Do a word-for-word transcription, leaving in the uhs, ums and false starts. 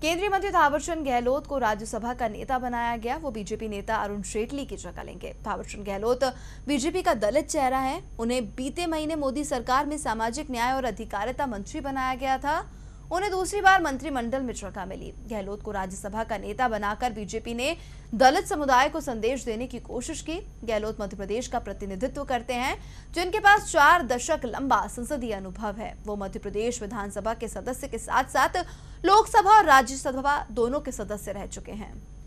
केंद्रीय मंत्री थावरचंद गहलोत को राज्यसभा का नेता बनाया गया। वो बीजेपी नेता अरुण जेटली की जगह लेंगे। थावरचंद गहलोत बीजेपी का दलित चेहरा है। उन्हें बीते महीने मोदी सरकार में सामाजिक न्याय और अधिकारिता मंत्री बनाया गया था। उन्हें दूसरी बार मंत्रिमंडल में जगह मिली। गहलोत को राज्यसभा का नेता बनाकर बीजेपी ने दलित समुदाय को संदेश देने की कोशिश की। गहलोत मध्य प्रदेश का प्रतिनिधित्व करते हैं, जिनके पास चार दशक लंबा संसदीय अनुभव है। वो मध्य प्रदेश विधानसभा के सदस्य के साथ साथ लोकसभा और राज्यसभा दोनों के सदस्य रह चुके हैं।